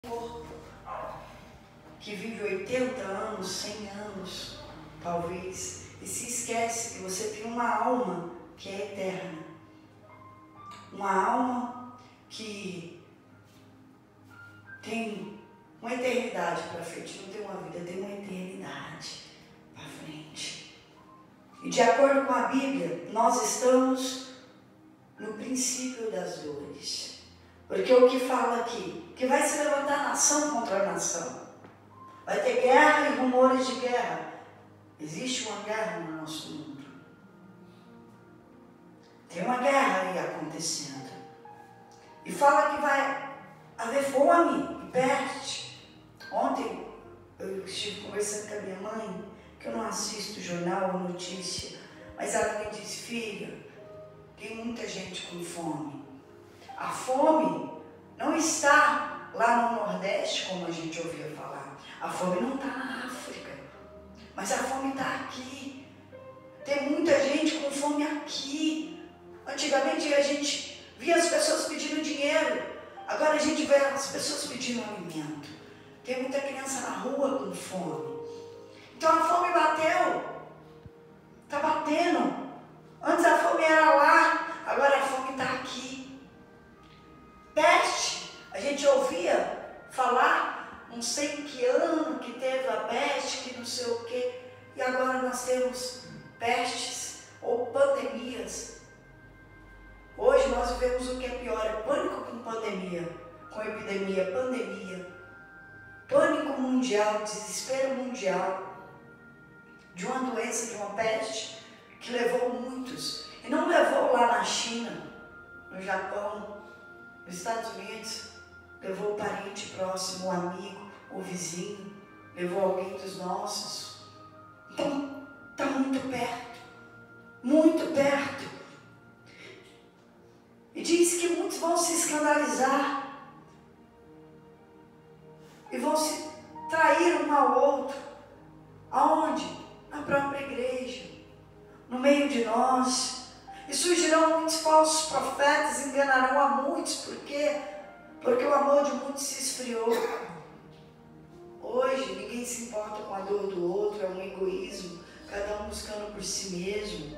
que vive 80 anos, 100 anos, talvez, e se esquece que você tem uma alma que é eterna. Uma alma que tem uma eternidade para frente, não tem uma vida, tem uma eternidade para frente. E de acordo com a Bíblia, nós estamos no princípio das dores. Porque o que fala aqui? Que vai se levantar nação contra nação. Vai ter guerra e rumores de guerra. Existe uma guerra no nosso mundo. Tem uma guerra aí acontecendo. E fala que vai haver fome e peste. Ontem eu estive conversando com a minha mãe, que eu não assisto jornal ou notícia, mas ela me disse: filha, tem muita gente com fome. A fome não está lá no Nordeste, como a gente ouvia falar. A fome não está na África, mas a fome está aqui. Tem muita gente com fome aqui. Antigamente a gente via as pessoas pedindo dinheiro, agora a gente vê as pessoas pedindo alimento. Tem muita criança na rua com fome. Então a fome bateu, está batendo. Antes a fome era lá, agora a fome está aqui. Peste, a gente ouvia falar, não sei em que ano que teve a peste, que não sei o quê, e agora nós temos pestes ou pandemias. Hoje nós vivemos o que é pior, é pânico com pandemia, com epidemia, pandemia, pânico mundial, desespero mundial, de uma doença, de uma peste, que levou muitos, e não levou lá na China, no Japão, nos Estados Unidos, levou o parente próximo, o amigo, o vizinho, levou alguém dos nossos. Então, está muito perto, muito perto. E diz que muitos vão se escandalizar e vão se trair um ao outro. Aonde? Na própria igreja, no meio de nós. E surgirão muitos falsos profetas, enganarão a muitos. Por quê? Porque o amor de muitos se esfriou. Hoje ninguém se importa com a dor do outro, é um egoísmo, cada um buscando por si mesmo.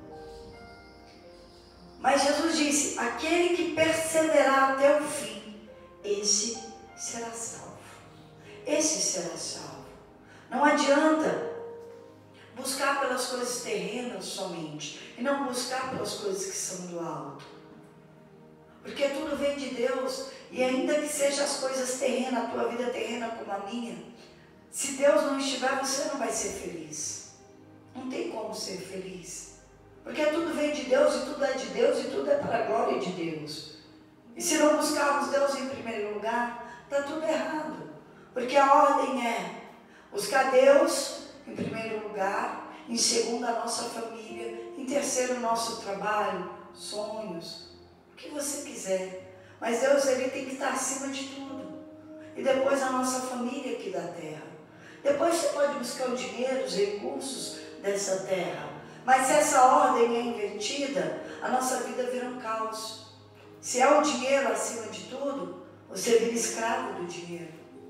Mas Jesus disse: aquele que perseverar até o fim, esse será salvo. Esse será salvo. Não adianta buscar pelas coisas terrenas somente, e não buscar pelas coisas que são do alto. Porque tudo vem de Deus, e ainda que sejam as coisas terrenas, a tua vida terrena como a minha, se Deus não estiver, você não vai ser feliz. Não tem como ser feliz. Porque tudo vem de Deus, e tudo é de Deus, e tudo é para a glória de Deus. E se não buscarmos Deus em primeiro lugar, está tudo errado. Porque a ordem é buscar Deus em primeiro lugar, em segundo a nossa família, em terceiro o nosso trabalho, sonhos, o que você quiser. Mas Deus, ele tem que estar acima de tudo. E depois a nossa família aqui da terra. Depois você pode buscar o dinheiro, os recursos dessa terra. Mas se essa ordem é invertida, a nossa vida vira um caos. Se é o dinheiro acima de tudo, você vira escravo do dinheiro.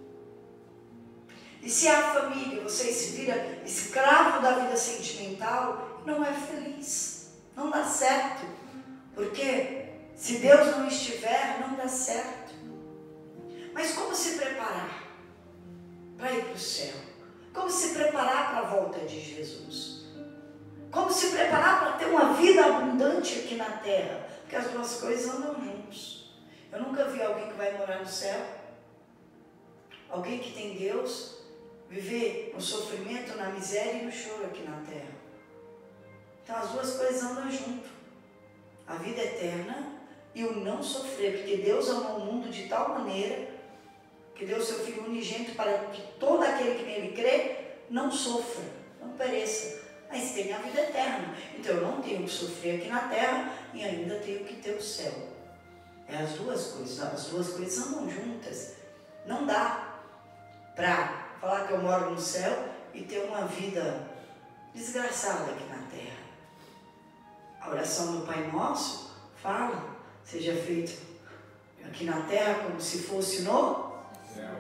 E se é a família, você se vira escravo da vida sentimental, não é feliz, não dá certo. Porque se Deus não estiver, não dá certo. Mas como se preparar para ir para o céu? Como se preparar para a volta de Jesus? Como se preparar para ter uma vida abundante aqui na terra? Porque as duas coisas andam juntos. Eu nunca vi alguém que vai morar no céu, alguém que tem Deus, viver no sofrimento, na miséria e no choro aqui na terra. Então as duas coisas andam junto. A vida eterna e o não sofrer, porque Deus amou o mundo de tal maneira que deu seu Filho unigênito para que todo aquele que nele crê não sofra, não pereça, mas tenha a vida eterna. Então eu não tenho que sofrer aqui na terra e ainda tenho que ter o céu. É as duas coisas, as duas coisas andam juntas. Não dá para falar que eu moro no céu e ter uma vida desgraçada aqui na terra. A oração do Pai Nosso fala: seja feito aqui na terra como se fosse no céu.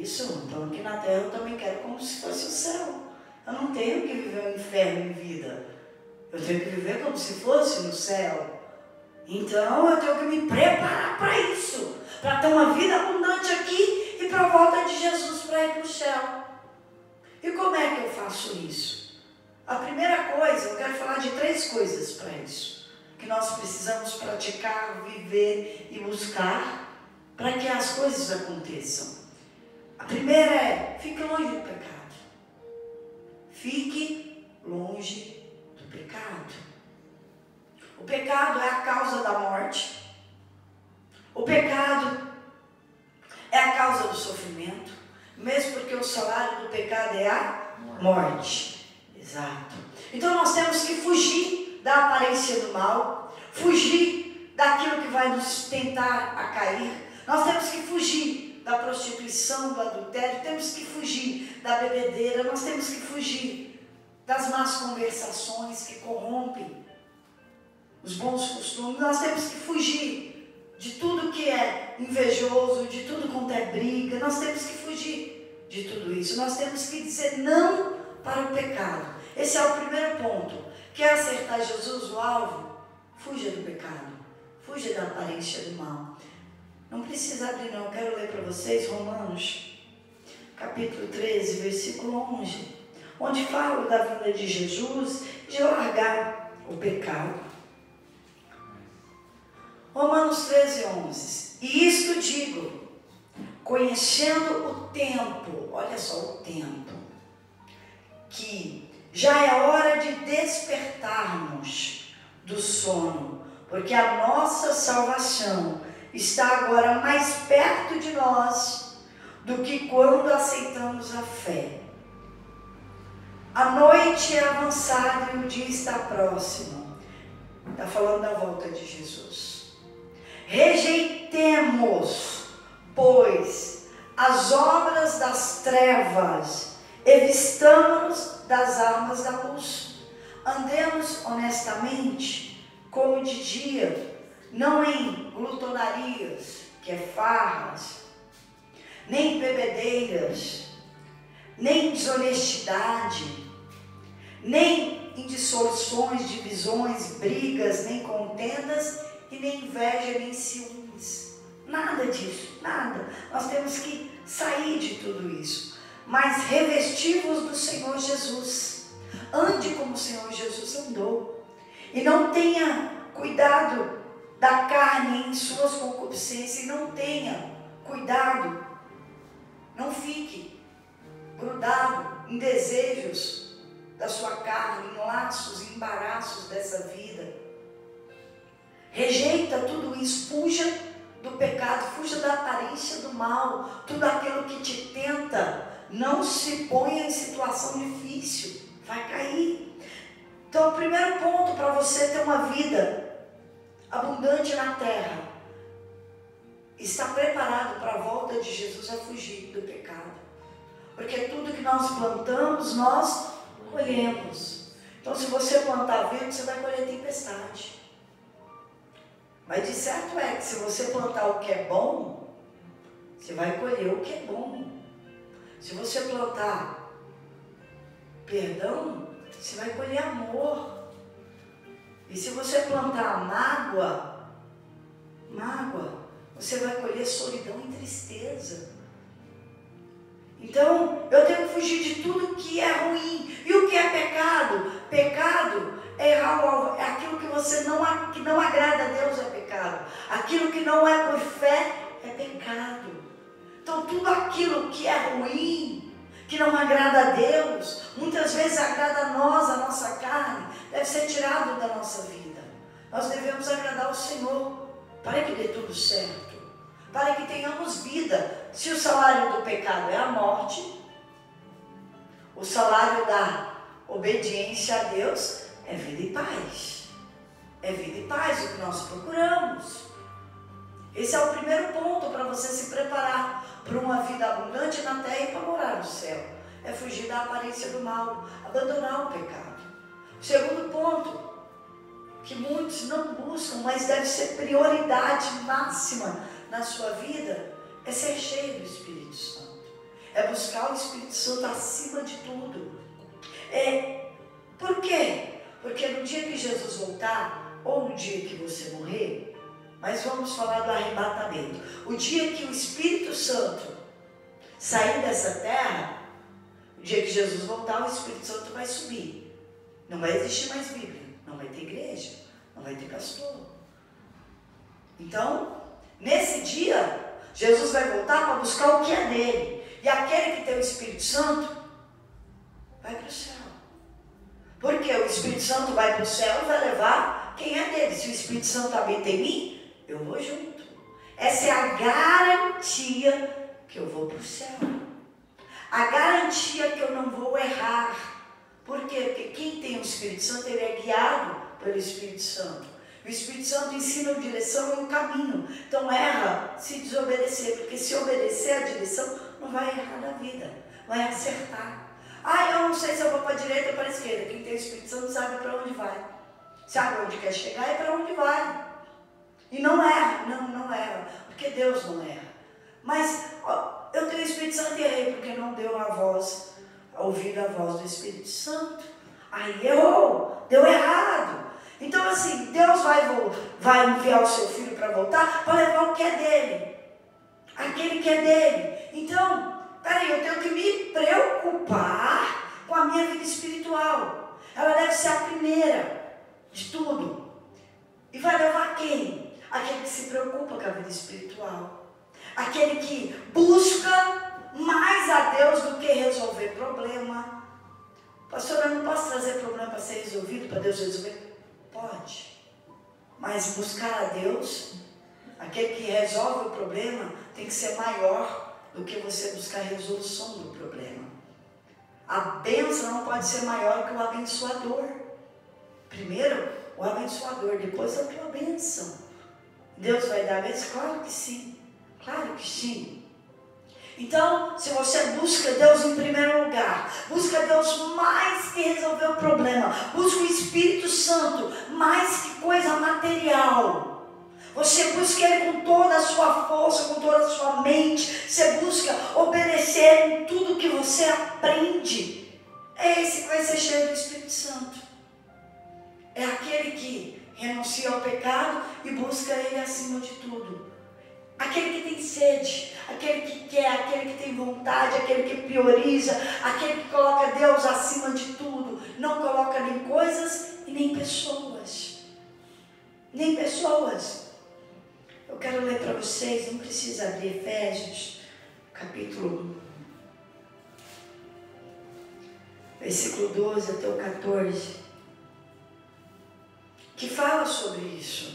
Isso, então aqui na terra eu também quero como se fosse o céu. Eu não tenho que viver o inferno em vida. Eu tenho que viver como se fosse no céu. Então eu tenho que me preparar para isso. Para ter uma vida abundante aqui e para a volta de Jesus para ir para o céu. E como é que eu faço isso? A primeira coisa, eu quero falar de 3 coisas para isso. Que nós precisamos praticar, viver e buscar para que as coisas aconteçam. A primeira é, fique longe do pecado. Fique longe do pecado. O pecado é a causa da morte. O pecado é a causa do sofrimento. Mesmo porque o salário do pecado é a morte. Exato. Então nós temos que fugir da aparência do mal. Fugir daquilo que vai nos tentar a cair. Nós temos que fugir da prostituição, do adultério, temos que fugir da bebedeira, nós temos que fugir das más conversações que corrompem os bons costumes, nós temos que fugir de tudo que é invejoso, de tudo quanto é briga, nós temos que fugir de tudo isso, nós temos que dizer não para o pecado. Esse é o primeiro ponto. Quer acertar Jesus, o alvo? Fuja do pecado, fuja da aparência do mal. Não precisa abrir não, eu quero ler para vocês Romanos, capítulo 13, versículo 11, onde fala da vinda de Jesus, de largar o pecado. Romanos 13, 11, e isto digo, conhecendo o tempo, olha só o tempo, que já é hora de despertarmos do sono, porque a nossa salvação está agora mais perto de nós do que quando aceitamos a fé. A noite é avançada e o dia está próximo. Está falando da volta de Jesus. Rejeitemos, pois, as obras das trevas e vistamo-nos das armas da luz. Andemos honestamente, como de dia, não em glutonarias, que é farras, nem bebedeiras, nem desonestidade, nem em dissoluções, divisões, brigas, nem contendas, e nem inveja, nem ciúmes. Nada disso, nada. Nós temos que sair de tudo isso. Mas revestivos do Senhor Jesus. Ande como o Senhor Jesus andou. E não tenha cuidado da carne em suas concupiscências, e não tenha cuidado, não fique grudado em desejos da sua carne, em laços, em embaraços dessa vida. Rejeita tudo isso, fuja do pecado, fuja da aparência do mal, tudo aquilo que te tenta, não se ponha em situação difícil, vai cair. Então o primeiro ponto para você ter uma vida abundante na terra, está preparado para a volta de Jesus, a fugir do pecado. Porque tudo que nós plantamos, nós colhemos. Então se você plantar vento, você vai colher tempestade. Mas de certo é que se você plantar o que é bom, você vai colher o que é bom. Se você plantar perdão, você vai colher amor. E se você plantar mágoa, você vai colher solidão e tristeza. Então, eu tenho que fugir de tudo que é ruim. E o que é pecado? Pecado é errar o alvo. É aquilo que que não agrada a Deus, é pecado. Aquilo que não é por fé é pecado. Então, tudo aquilo que é ruim, que não agrada a Deus, muitas vezes agrada a nós, a nossa carne, deve ser tirado da nossa vida. Nós devemos agradar o Senhor para que dê tudo certo, para que tenhamos vida. Se o salário do pecado é a morte, o salário da obediência a Deus é vida e paz. É vida e paz o que nós procuramos. Esse é o primeiro ponto para você se preparar para uma vida abundante na terra e para morar no céu. É fugir da aparência do mal, abandonar o pecado. O segundo ponto, que muitos não buscam, mas deve ser prioridade máxima na sua vida, é ser cheio do Espírito Santo. é buscar o Espírito Santo acima de tudo. Por quê? Porque no dia que Jesus voltar, ou no dia que você morrer, mas vamos falar do arrebatamento. O dia que o Espírito Santo sair dessa terra, o dia que Jesus voltar, o Espírito Santo vai subir. Não vai existir mais Bíblia, não vai ter igreja, não vai ter pastor. Então, nesse dia, Jesus vai voltar para buscar o que é dele. E aquele que tem o Espírito Santo vai para o céu. Porque o Espírito Santo vai para o céu e vai levar quem é dele. Se o Espírito Santo habita em mim, eu vou junto. Essa é a garantia que eu vou para o céu. A garantia que eu não vou errar. Por quê? Porque quem tem o Espírito Santo, ele é guiado pelo Espírito Santo. O Espírito Santo ensina a direção e o caminho. Então erra se desobedecer, porque se obedecer a direção, não vai errar na vida, vai acertar. Eu não sei se eu vou para a direita ou para a esquerda. Quem tem o Espírito Santo sabe para onde vai. Sabe onde quer chegar e para onde vai. E não erra, não erra, porque Deus não erra. Mas eu tenho o Espírito Santo e errei, porque não deu ouvido a voz do Espírito Santo. Aí errou, deu errado. Então assim, Deus vai enviar o seu filho para voltar, para levar o que é dele. Aquele que é dele. Então, peraí, eu tenho que me preocupar com a minha vida espiritual. Ela deve ser a primeira de tudo. E vai levar quem? Aquele que se preocupa com a vida espiritual. Aquele que busca mais a Deus do que resolver problema. Pastor, eu não posso trazer problema para ser resolvido, para Deus resolver? Pode. Mas buscar a Deus, aquele que resolve o problema, tem que ser maior do que você buscar a resolução do problema. A bênção não pode ser maior que o abençoador. Primeiro, o abençoador, depois a tua bênção. Deus vai dar a bênção? Claro que sim. Claro que sim. Então, se você busca Deus em primeiro lugar, busca Deus mais que resolver o problema, busca o Espírito Santo mais que coisa material. Você busca Ele com toda a sua força, com toda a sua mente. Você busca obedecer em tudo que você aprende. É esse que vai ser cheio do Espírito Santo. É aquele que renuncia ao pecado e busca Ele acima de tudo. Aquele que tem sede, aquele que quer, aquele que tem vontade, aquele que prioriza, aquele que coloca Deus acima de tudo. Não coloca nem coisas e nem pessoas. Nem pessoas. Eu quero ler para vocês, não precisa abrir Efésios, capítulo 1, versículo 12 até o 14, que fala sobre isso.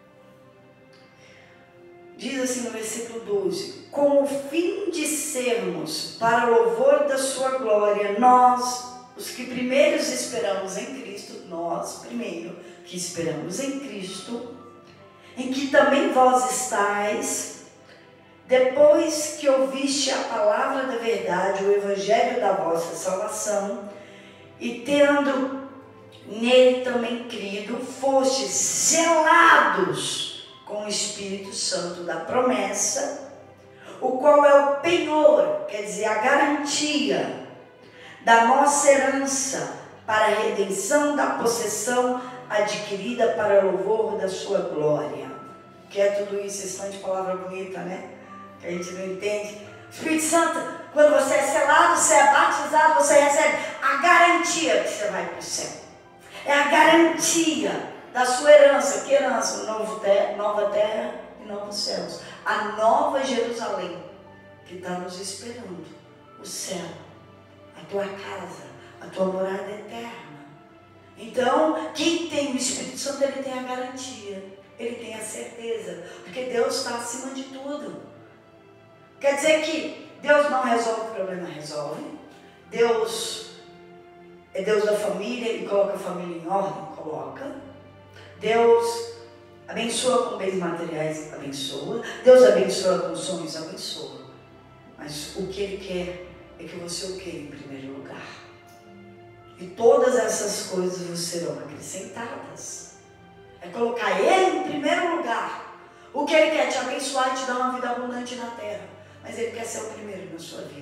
Diz assim no versículo 12: com o fim de sermos, para louvor da sua glória, nós, os que primeiros esperamos em Cristo, nós primeiro que esperamos em Cristo, em que também vós estáis, depois que ouviste a palavra da verdade, o evangelho da vossa salvação, e tendo nele também crido, fostes selados com o Espírito Santo da promessa, o qual é o penhor, quer dizer, a garantia da nossa herança para a redenção da possessão adquirida para louvor da sua glória. Que é tudo isso, esse tanto de palavra bonita, né? Que a gente não entende. Espírito Santo, quando você é selado, você é batizado, você recebe a garantia que você vai para o céu. É a garantia da sua herança. Que herança? Nova terra e novos céus. A nova Jerusalém que está nos esperando. O céu, a tua casa, a tua morada eterna. Então, quem tem o Espírito Santo, ele tem a garantia, ele tem a certeza, porque Deus está acima de tudo. Quer dizer que Deus não resolve o problema, resolve. Deus é Deus da família e coloca a família em ordem, coloca. Deus abençoa com bens materiais, abençoa. Deus abençoa com sonhos, abençoa. Mas o que Ele quer é que você o queira em primeiro lugar. E todas essas coisas vos serão acrescentadas. É colocar Ele em primeiro lugar. O que Ele quer? Te abençoar e te dar uma vida abundante na terra. Mas Ele quer ser o primeiro na sua vida.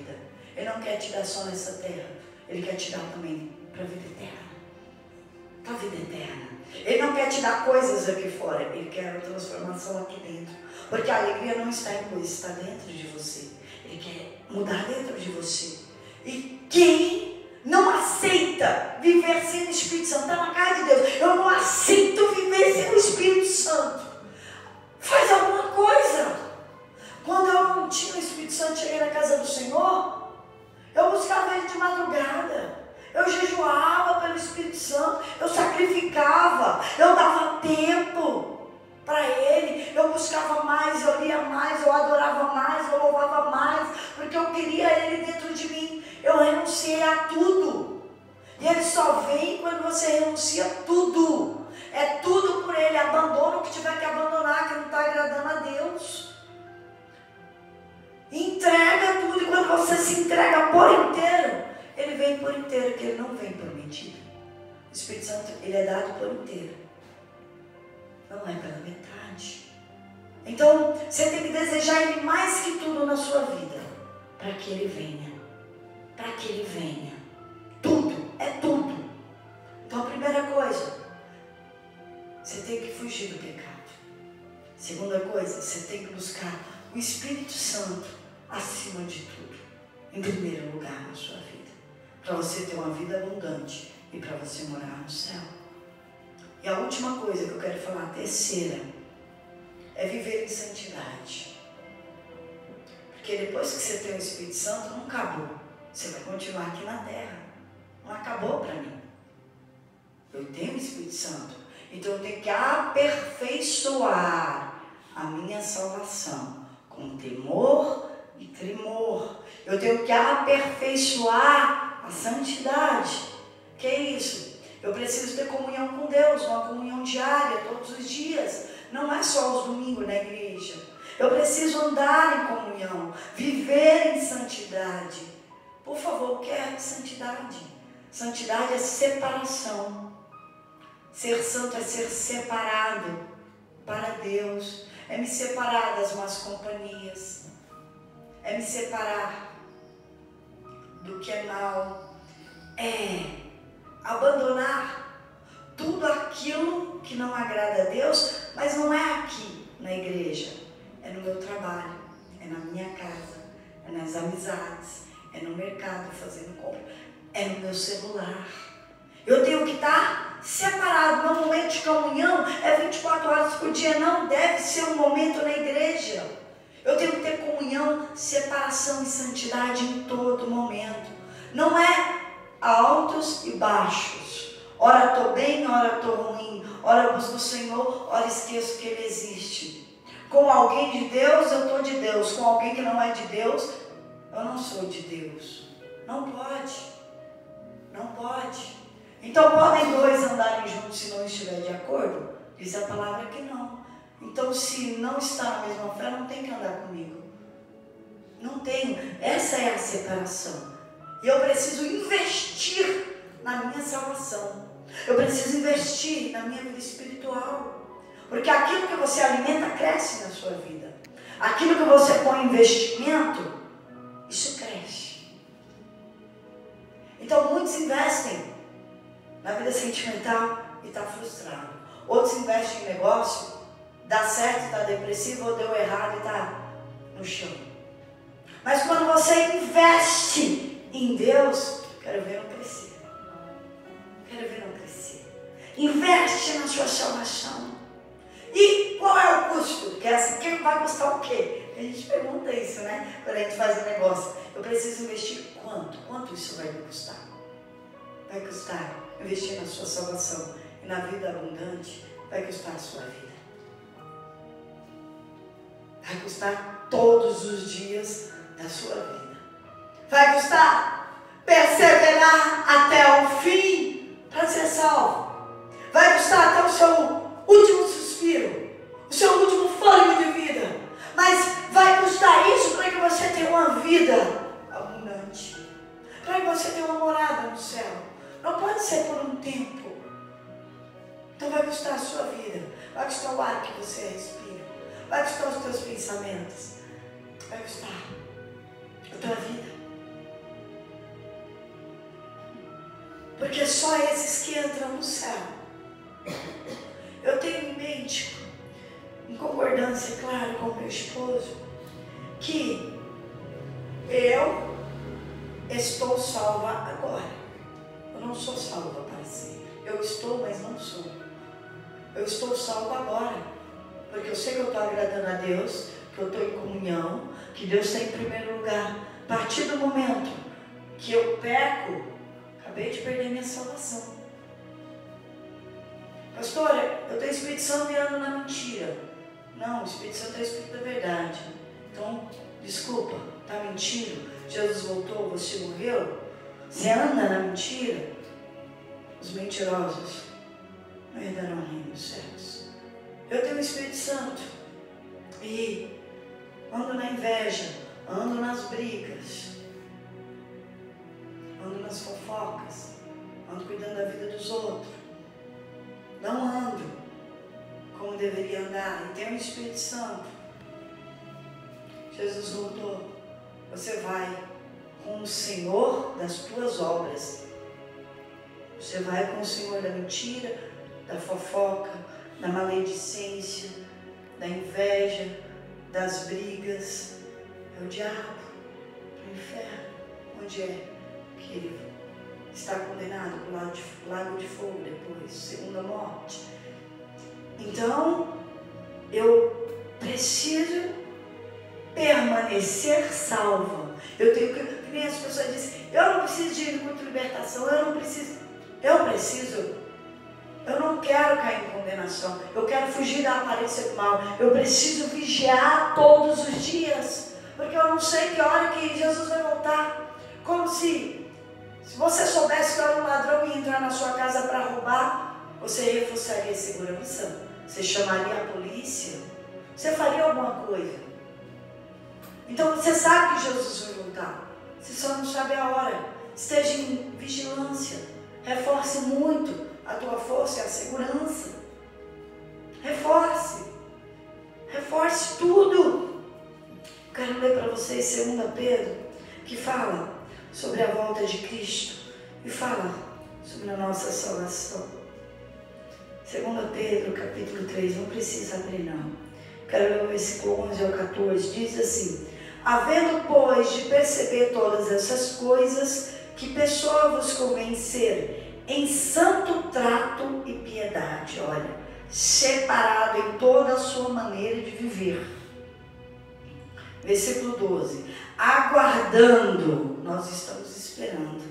Ele não quer te dar só nessa terra. Ele quer te dar também para a vida eterna. Para a vida eterna. Ele não quer te dar coisas aqui fora. Ele quer a transformação aqui dentro. Porque a alegria não está em coisas, está dentro de você. Ele quer mudar dentro de você. E quem não aceita viver sem o Espírito Santo, está na cara de Deus. Eu não aceito viver sem o Espírito Santo. Faz alguma coisa. Quando eu não tinha o Espírito Santo, cheguei na casa do Senhor, eu buscava Ele de madrugada. Eu jejuava pelo Espírito Santo, eu sacrificava, eu dava tempo para Ele, eu buscava mais, eu lia mais, eu adorava mais, eu louvava mais, porque eu queria Ele dentro de mim. Eu renunciei a tudo. E Ele só vem quando você renuncia tudo. É tudo por Ele. Abandona o que tiver que abandonar, que não está agradando a Deus. Entrega tudo. E quando você se entrega por inteiro, Ele vem por inteiro, que Ele não vem por mentira. O Espírito Santo, Ele é dado por inteiro. Não é pela metade. Então, você tem que desejar Ele mais que tudo na sua vida. Para que Ele venha. Para que Ele venha. Tudo, é tudo. Então a primeira coisa, você tem que fugir do pecado. Segunda coisa, você tem que buscar o Espírito Santo acima de tudo. Em primeiro lugar na sua vida. Para você ter uma vida abundante e para você morar no céu. E a última coisa que eu quero falar, a terceira, é viver em santidade. Porque depois que você tem o Espírito Santo, não acabou. Você vai continuar aqui na terra. Não acabou para mim. Eu tenho o Espírito Santo. Então eu tenho que aperfeiçoar a minha salvação com temor e tremor. Eu tenho que aperfeiçoar a santidade. Que é isso? Eu preciso ter comunhão com Deus, uma comunhão diária, todos os dias. Não é só os domingos na igreja. Eu preciso andar em comunhão, viver em santidade. Por favor, o que é santidade? Santidade é separação. Ser santo é ser separado para Deus. É me separar das más companhias. É me separar do que é mal. É abandonar tudo aquilo que não agrada a Deus, mas não é aqui na igreja. É no meu trabalho, é na minha casa, é nas amizades, é no mercado fazendo compra, é no meu celular. Eu tenho que estar separado. Meu momento de comunhão é 24 horas por dia. Não deve ser um momento na igreja. Eu tenho que ter comunhão, separação e santidade em todo momento. Não é altos e baixos. Ora estou bem, ora estou ruim. Ora busco o Senhor, ora esqueço que Ele existe. Com alguém de Deus, eu estou de Deus. Com alguém que não é de Deus, eu não sou de Deus. Não pode. Não pode. Então podem dois andarem juntos se não estiver de acordo? Diz a palavra que não. Então se não está na mesma fé, não tem que andar comigo. Não tenho. Essa é a separação. E eu preciso investir na minha salvação. Eu preciso investir na minha vida espiritual. Porque aquilo que você alimenta cresce na sua vida. Aquilo que você põe em investimento, isso cresce. Então muitos investem na vida sentimental e está frustrado. Outros investem em negócio, dá certo e está depressivo, ou deu errado e está no chão. Mas quando você investe em Deus, quero ver não crescer. Quero ver não crescer. Investe na sua salvação. E qual é o custo? Porque assim, que vai custar o quê? A gente pergunta isso, né? Quando a gente faz um negócio. Eu preciso investir quanto? Quanto isso vai me custar? Vai custar investir na sua salvação e na vida abundante. Vai custar a sua vida. Vai custar todos os dias da sua vida. Vai custar perseverar até o fim para ser salvo. Vai custar até o seu último suspiro, o seu último fôlego de vida. Mas vai custar isso para que você tenha uma vida abundante. Para que você tenha uma morada no céu. Não pode ser por um tempo. Então vai custar a sua vida. Vai custar o ar que você respira. Vai custar os teus pensamentos. Vai custar a tua vida. Porque só esses que entram no céu. Eu tenho em mente, em concordância, claro, com meu esposo, que eu estou salva agora. Eu não sou salva para sempre. Eu estou, mas não sou. Eu estou salva agora. Porque eu sei que eu estou agradando a Deus, que eu estou em comunhão, que Deus está em primeiro lugar. A partir do momento que eu peco, acabei de perder minha salvação. Pastora, eu tenho Espírito Santo e ando na mentira. Não, o Espírito Santo é o Espírito da verdade. Então, desculpa, está mentindo? Jesus voltou, você morreu? Você anda na mentira? Os mentirosos não herdarão o reino dos céus. Eu tenho o Espírito Santo e ando na inveja, ando nas brigas, ando nas fofocas, ando cuidando da vida dos outros. Não ando como deveria andar. E tenho o Espírito Santo. Jesus voltou. Você vai com o Senhor das tuas obras. Você vai com o Senhor da mentira, da fofoca, da maledicência, da inveja, das brigas. É o diabo, para o inferno. Onde é que ele está condenado para o lago de fogo depois, segunda morte. Então, eu preciso permanecer salva. Eu tenho que nem as pessoas dizem, eu não preciso de ir contra libertação, eu preciso. Eu não quero cair em condenação, eu quero fugir da aparência do mal. Eu preciso vigiar todos os dias, porque eu não sei que hora que Jesus vai voltar. Como se você soubesse que era um ladrão e entrar na sua casa para roubar, você reforçaria a segurança? Você chamaria a polícia? Você faria alguma coisa? Então você sabe que Jesus vai voltar. Você só não sabe a hora. Esteja em vigilância. Reforce muito a tua força e a segurança. Reforce. Reforce tudo. Quero ler para vocês 2 Pedro, que fala sobre a volta de Cristo e fala sobre a nossa salvação. 2 Pedro, capítulo 3, não precisa abrir não. Quero ler o versículo 11 ao 14, diz assim: havendo, pois, de perceber todas essas coisas, que pessoa vos convém ser em santo trato e piedade, olha, separado em toda a sua maneira de viver. Versículo 12, aguardando, nós estamos esperando,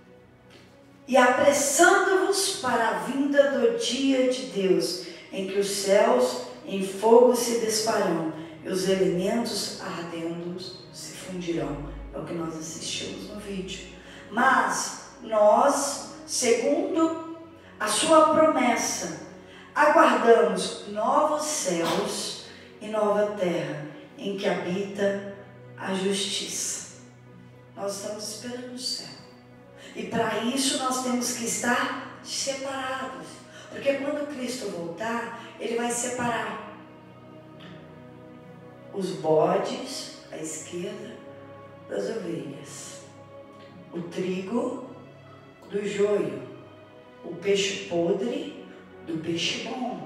e apressando-vos para a vinda do dia de Deus, em que os céus em fogo se desfarão, e os elementos ardendo se fundirão. É o que nós assistimos no vídeo. Mas nós, segundo a sua promessa, aguardamos novos céus e nova terra, em que habita a justiça. Nós estamos esperando o céu. E para isso nós temos que estar separados. Porque quando Cristo voltar, Ele vai separar os bodes à esquerda das ovelhas, o trigo do joio, o peixe podre do peixe bom,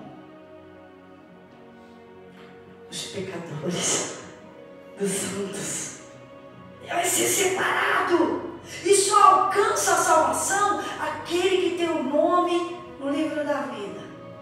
os pecadores dos santos. Vai ser separado. E só alcança a salvação aquele que tem o nome no livro da vida.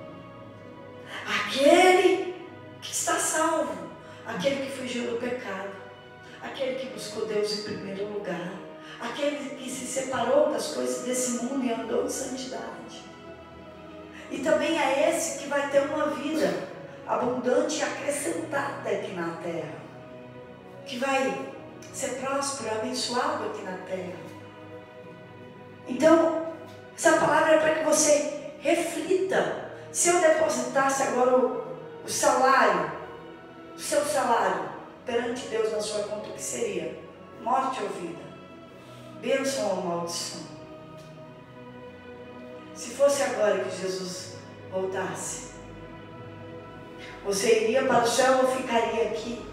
Aquele que está salvo. Aquele que fugiu do pecado. Aquele que buscou Deus em primeiro lugar. Aquele que se separou das coisas desse mundo e andou em santidade. E também é esse que vai ter uma vida abundante e acrescentada aqui na terra. Que vai ser próspero, abençoado aqui na terra. Então, essa palavra é para que você reflita. Se eu depositasse agora o salário, o seu salário perante Deus na sua conta, o que seria? Morte ou vida? Bênção ou maldição? Se fosse agora que Jesus voltasse, você iria para o céu ou ficaria aqui?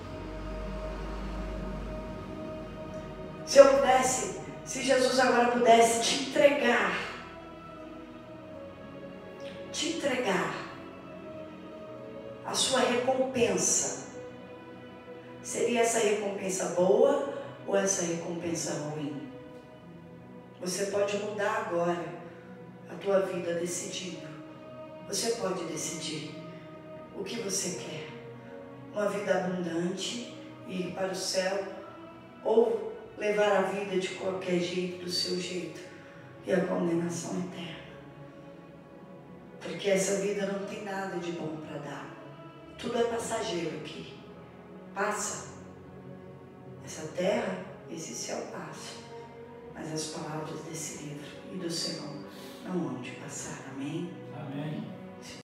Se eu pudesse, se Jesus agora pudesse te entregar recompensa. Seria essa recompensa boa ou essa recompensa ruim? Você pode mudar agora a tua vida decidindo. Você pode decidir o que você quer. Uma vida abundante e ir para o céu, ou levar a vida de qualquer jeito, do seu jeito, e a condenação eterna. Porque essa vida não tem nada de bom para dar. Tudo é passageiro aqui. Passa. Essa terra, esse céu passa. Mas as palavras desse livro e do Senhor não hão de passar. Amém? Amém.